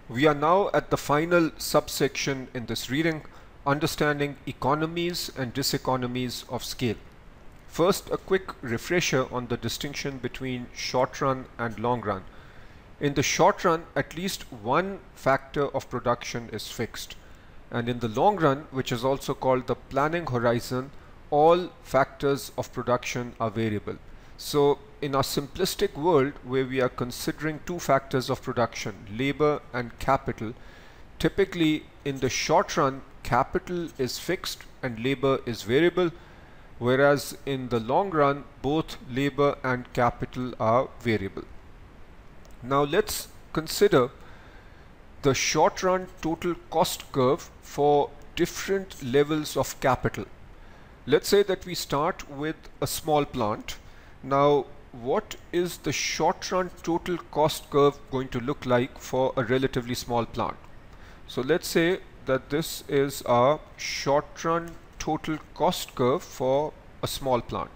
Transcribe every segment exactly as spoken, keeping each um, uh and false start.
We are now at the final subsection in this reading, understanding economies and diseconomies of scale. First, a quick refresher on the distinction between short run and long run. In the short run, at least one factor of production is fixed. And in the long run, which is also called the planning horizon, all factors of production are variable. So in our simplistic world, where we are considering two factors of production, labor and capital, typically in the short run, capital is fixed and labor is variable, whereas in the long run, both labor and capital are variable. Now let's consider the short run total cost curve for different levels of capital. Let's say that we start with a small plant. Now, what is the short run total cost curve going to look like for a relatively small plant? So let's say that this is our short run total cost curve for a small plant.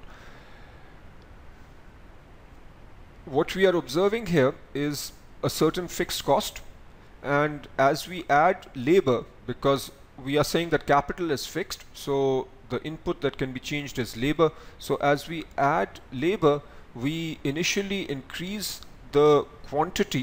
What we are observing here is a certain fixed cost, and as we add labor, because we are saying that capital is fixed, so the input that can be changed is labor. So as we add labor, we initially increase the quantity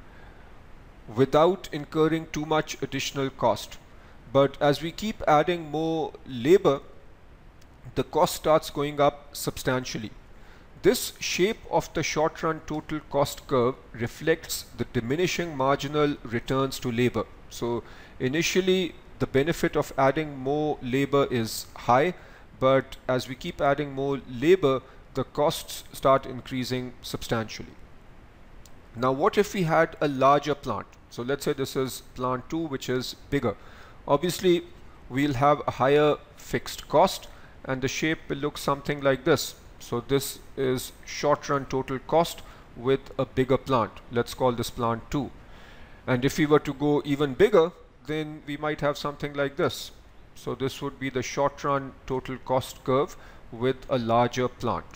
without incurring too much additional cost. But as we keep adding more labor, the cost starts going up substantially. This shape of the short run total cost curve reflects the diminishing marginal returns to labor. So initially the benefit of adding more labor is high, but as we keep adding more labor, the costs start increasing substantially. Now what if we had a larger plant? So let's say this is plant two, which is bigger. Obviously we'll have a higher fixed cost and the shape will look something like this. So this is short run total cost with a bigger plant. Let's call this plant two. And if we were to go even bigger, then we might have something like this. So this would be the short run total cost curve with a larger plant.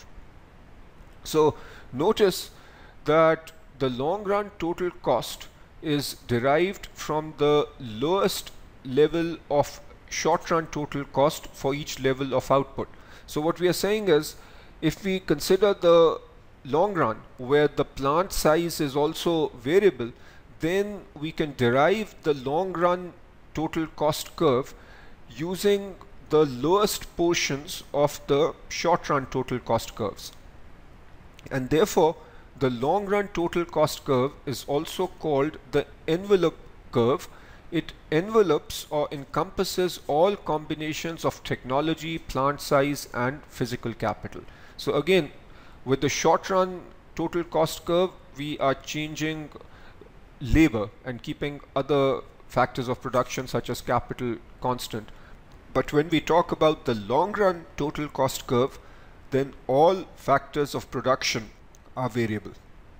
So notice that the long run total cost is derived from the lowest level of short run total cost for each level of output. So what we are saying is, if we consider the long run where the plant size is also variable, then we can derive the long run total cost curve using the lowest portions of the short run total cost curves. And therefore the long run total cost curve is also called the envelope curve. It envelopes or encompasses all combinations of technology, plant size and physical capital. So again, with the short run total cost curve, we are changing labor and keeping other factors of production such as capital constant. But when we talk about the long run total cost curve, then all factors of production are variable.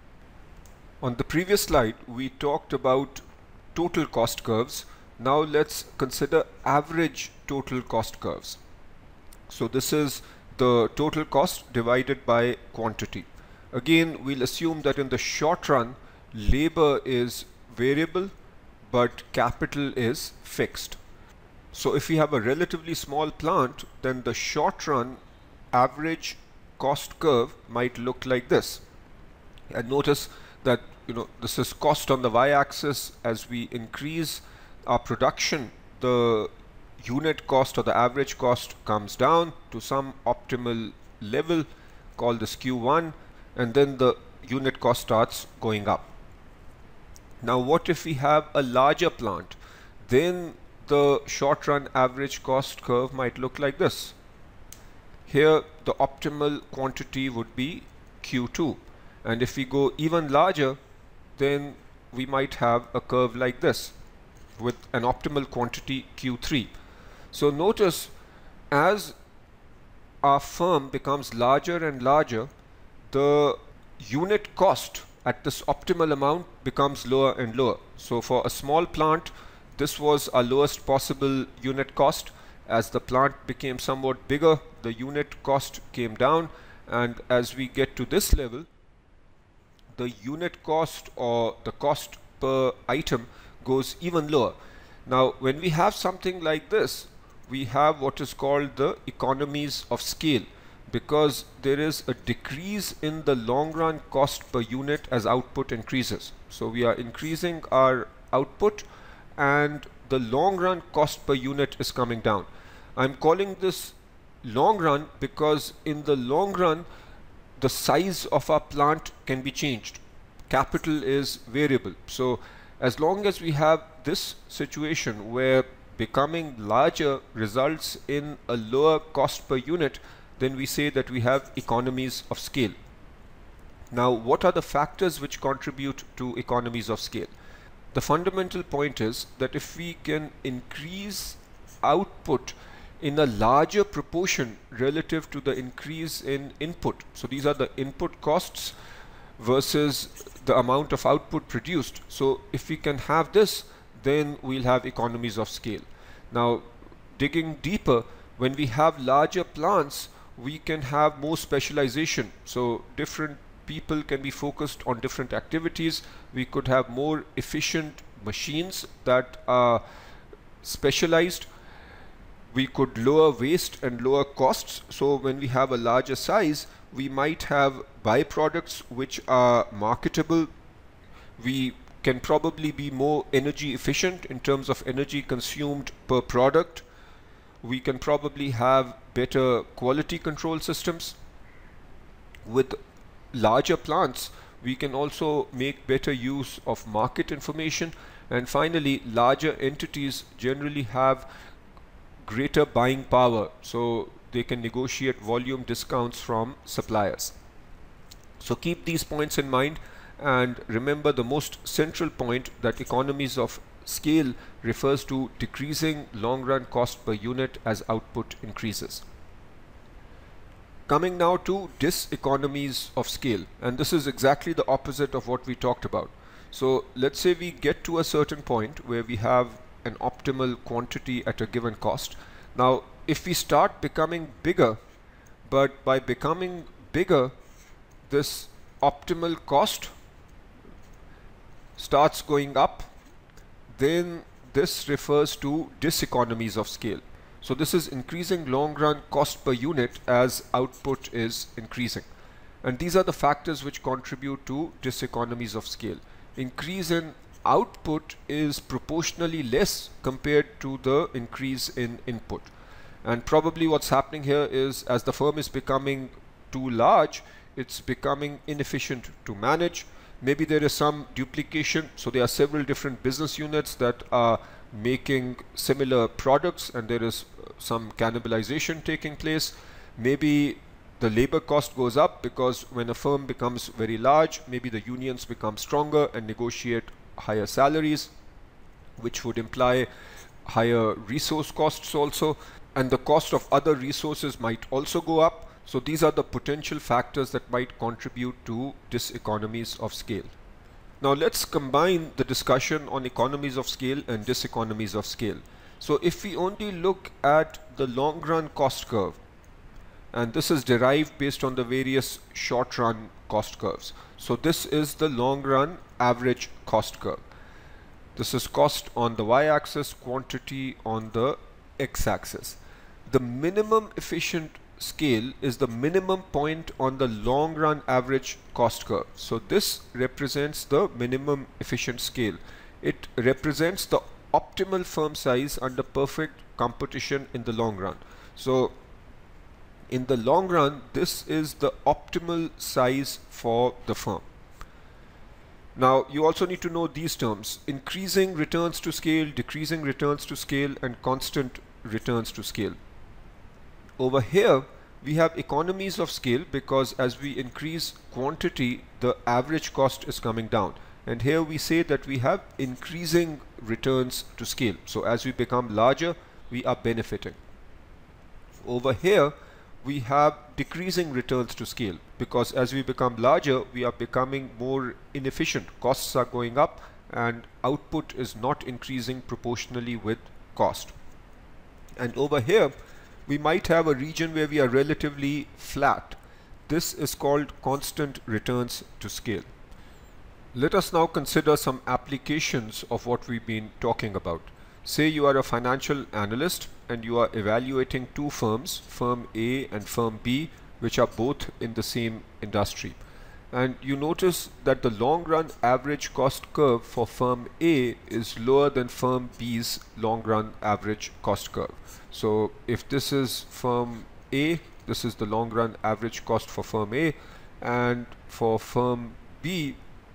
On the previous slide, we talked about total cost curves. Now let's consider average total cost curves. So this is the total cost divided by quantity. Again, we'll assume that in the short run, labor is variable, but capital is fixed. So if we have a relatively small plant, then the short run average cost curve might look like this. And notice that, you know, this is cost on the y-axis. As we increase our production, the unit cost or the average cost comes down to some optimal level, called this Q one, and then the unit cost starts going up. Now what if we have a larger plant? Then the short run average cost curve might look like this. Here the optimal quantity would be Q two, and if we go even larger, then we might have a curve like this with an optimal quantity Q three. So notice, as our firm becomes larger and larger, the unit cost at this optimal amount becomes lower and lower. So for a small plant, this was our lowest possible unit cost. As the plant became somewhat bigger, the unit cost came down, and as we get to this level, the unit cost or the cost per item goes even lower. Now, when we have something like this, we have what is called the economies of scale, because there is a decrease in the long run cost per unit as output increases. So we are increasing our output and the long run cost per unit is coming down. I'm calling this long run because in the long run the size of our plant can be changed. Capital is variable. So as long as we have this situation where becoming larger results in a lower cost per unit, then we say that we have economies of scale. Now, what are the factors which contribute to economies of scale? The fundamental point is that if we can increase output in a larger proportion relative to the increase in input, so these are the input costs versus the amount of output produced. So if we can have this, then we'll have economies of scale. Now, digging deeper, when we have larger plants, we can have more specialization. So different people can be focused on different activities. We could have more efficient machines that are specialized. We could lower waste and lower costs. So when we have a larger size, we might have byproducts which are marketable. We can probably be more energy efficient in terms of energy consumed per product. We can probably have better quality control systems. With larger plants, we can also make better use of market information. And finally, larger entities generally have greater buying power, so they can negotiate volume discounts from suppliers. So keep these points in mind and remember the most central point, that economies of scale refers to decreasing long run cost per unit as output increases. Coming now to diseconomies of scale, and this is exactly the opposite of what we talked about. So let's say we get to a certain point where we have an optimal quantity at a given cost. Now if we start becoming bigger, but by becoming bigger this optimal cost starts going up, then this refers to diseconomies of scale. So this is increasing long run cost per unit as output is increasing. And these are the factors which contribute to diseconomies of scale. Increase in output is proportionally less compared to the increase in input. And probably what's happening here is, as the firm is becoming too large, it's becoming inefficient to manage. Maybe there is some duplication, so there are several different business units that are making similar products and there is some cannibalization taking place. Maybe the labor cost goes up because when a firm becomes very large, maybe the unions become stronger and negotiate higher salaries, which would imply higher resource costs also, and the cost of other resources might also go up. So these are the potential factors that might contribute to diseconomies of scale. Now let's combine the discussion on economies of scale and diseconomies of scale. So if we only look at the long run cost curve, and this is derived based on the various short run cost curves. So this is the long run average cost curve. This is cost on the y-axis, quantity on the x-axis. The minimum efficient scale is the minimum point on the long run average cost curve. So this represents the minimum efficient scale. It represents the optimal firm size under perfect competition in the long run. So in the long run, this is the optimal size for the firm. Now you also need to know these terms: increasing returns to scale, decreasing returns to scale, and constant returns to scale. Over here we have economies of scale because as we increase quantity, the average cost is coming down. And here we say that we have increasing returns to scale. So as we become larger, we are benefiting. Over here we have decreasing returns to scale because as we become larger, we are becoming more inefficient. Costs are going up and output is not increasing proportionally with cost. And over here we might have a region where we are relatively flat. This is called constant returns to scale. Let us now consider some applications of what we've been talking about. Say you are a financial analyst and you are evaluating two firms, firm A and firm B, which are both in the same industry. And you notice that the long run average cost curve for firm A is lower than firm B's long run average cost curve. So if this is firm A, this is the long run average cost for firm A, and for firm B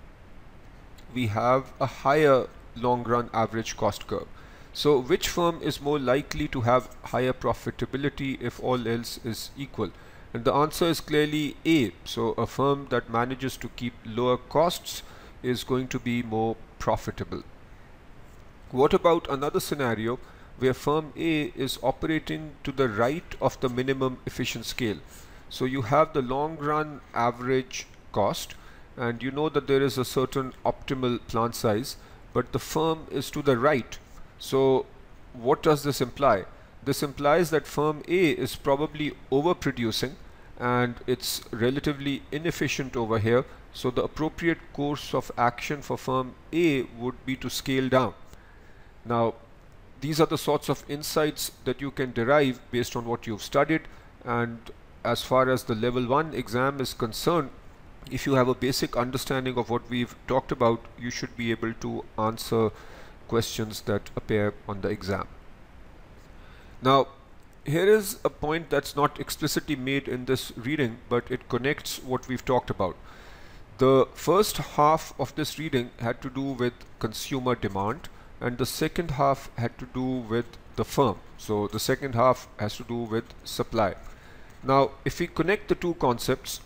we have a higher long run average cost curve. So which firm is more likely to have higher profitability if all else is equal? And the answer is clearly A. So a firm that manages to keep lower costs is going to be more profitable. What about another scenario where firm A is operating to the right of the minimum efficient scale? So you have the long run average cost, and you know that there is a certain optimal plant size, but the firm is to the right. So what does this imply? This implies that firm A is probably overproducing and it's relatively inefficient over here. So the appropriate course of action for firm A would be to scale down. Now, these are the sorts of insights that you can derive based on what you've studied, and as far as the level one exam is concerned, if you have a basic understanding of what we've talked about, you should be able to answer questions that appear on the exam. Now, here is a point that's not explicitly made in this reading, but it connects what we've talked about. The first half of this reading had to do with consumer demand, and the second half had to do with the firm. So the second half has to do with supply. Now, if we connect the two concepts,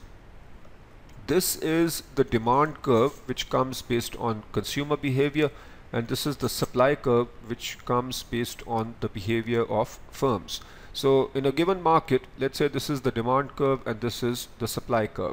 this is the demand curve which comes based on consumer behavior, and this is the supply curve which comes based on the behavior of firms. So in a given market, let's say this is the demand curve and this is the supply curve.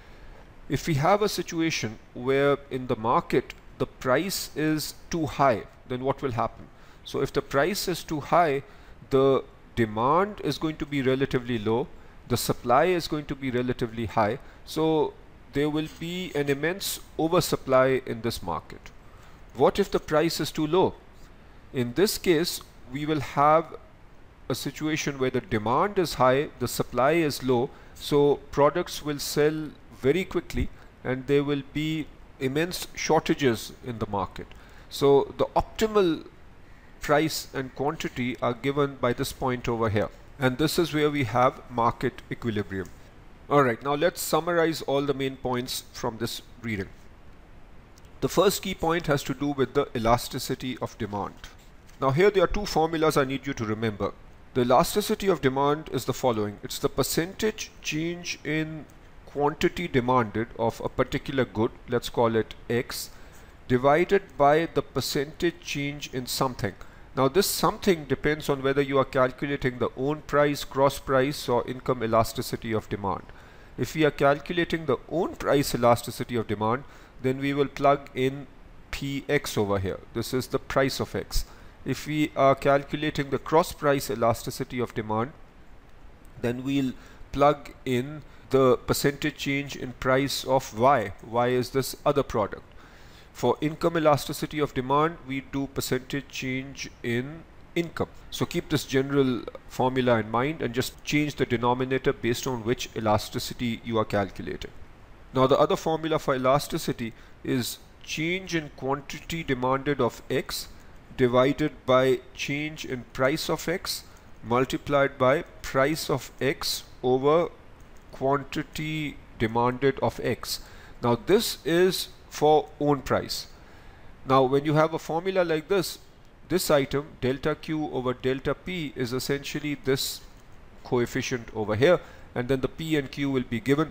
If we have a situation where in the market the price is too high, then what will happen? So if the price is too high, the demand is going to be relatively low, the supply is going to be relatively high, so there will be an immense oversupply in this market. What if the price is too low? In this case, we will have a situation where the demand is high, the supply is low, so products will sell very quickly and there will be immense shortages in the market. So the optimal price and quantity are given by this point over here, and this is where we have market equilibrium. Alright, now let's summarize all the main points from this reading. The first key point has to do with the elasticity of demand. Now here there are two formulas I need you to remember. The elasticity of demand is the following. It's the percentage change in quantity demanded of a particular good, let's call it X, divided by the percentage change in something. Now this something depends on whether you are calculating the own price, cross price, or income elasticity of demand. If we are calculating the own price elasticity of demand, then we will plug in P X over here. This is the price of X. If we are calculating the cross price elasticity of demand, then we'll plug in the percentage change in price of Y. Y is this other product. For income elasticity of demand, we do percentage change in income. So keep this general formula in mind and just change the denominator based on which elasticity you are calculating. Now the other formula for elasticity is change in quantity demanded of X divided by change in price of X multiplied by price of X over quantity demanded of X. Now this is for own price. Now when you have a formula like this, this item delta Q over delta P is essentially this coefficient over here, and then the P and Q will be given.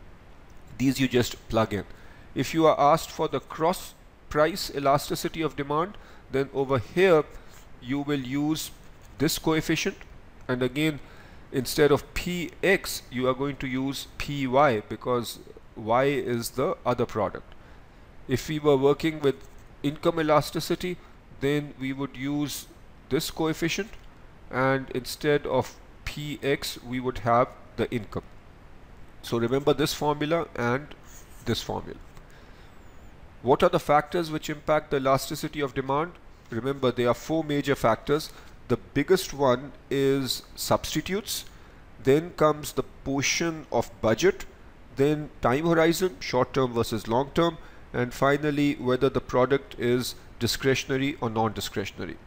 These you just plug in. If you are asked for the cross price elasticity of demand, then over here you will use this coefficient, and again instead of P X you are going to use P Y because Y is the other product. If we were working with income elasticity, then we would use this coefficient, and instead of P X we would have the income. So remember this formula and this formula. What are the factors which impact the elasticity of demand? Remember, there are four major factors. The biggest one is substitutes, then comes the portion of budget, then time horizon, short term versus long term, and finally whether the product is discretionary or non-discretionary.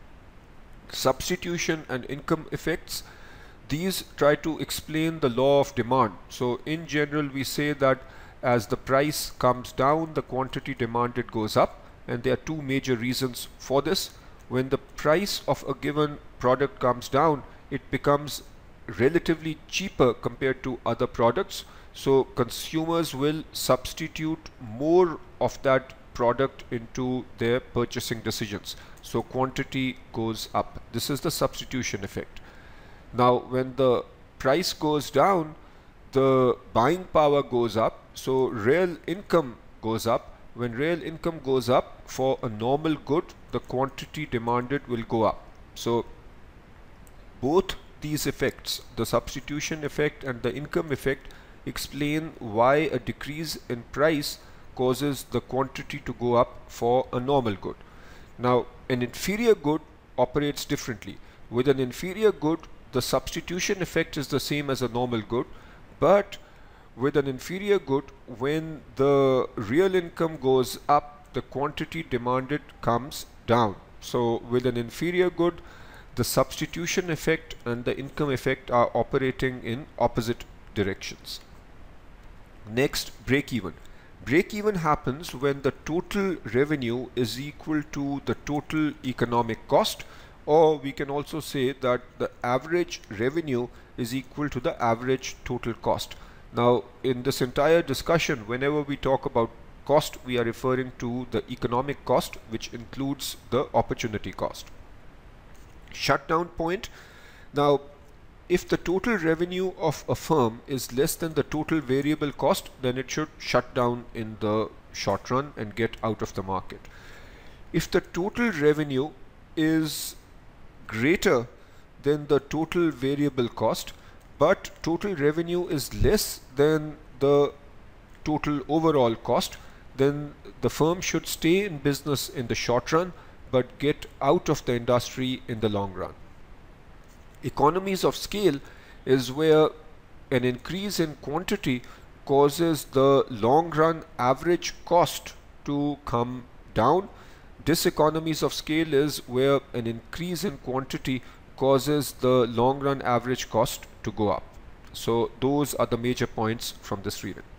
Substitution and income effects, these try to explain the law of demand. So in general we say that as the price comes down, the quantity demanded goes up, and there are two major reasons for this. When the price of a given product comes down, it becomes relatively cheaper compared to other products, so consumers will substitute more of that product into their purchasing decisions, so quantity goes up. This is the substitution effect. Now when the price goes down, the buying power goes up, so real income goes up. When real income goes up for a normal good, the quantity demanded will go up. So both these effects, the substitution effect and the income effect, explain why a decrease in price causes the quantity to go up for a normal good. Now an inferior good operates differently. With an inferior good, the substitution effect is the same as a normal good, but with an inferior good, when the real income goes up, the quantity demanded comes down. So with an inferior good, the substitution effect and the income effect are operating in opposite directions. Next, break-even. Break-even happens when the total revenue is equal to the total economic cost, or we can also say that the average revenue is equal to the average total cost. Now in this entire discussion, whenever we talk about cost, we are referring to the economic cost, which includes the opportunity cost. Shutdown point. Now if the total revenue of a firm is less than the total variable cost, then it should shut down in the short run and get out of the market. If the total revenue is greater than the total variable cost, but total revenue is less than the total overall cost, then the firm should stay in business in the short run but get out of the industry in the long run. Economies of scale is where an increase in quantity causes the long run average cost to come down. Diseconomies of scale is where an increase in quantity causes the long run average cost to go up. So those are the major points from this reading.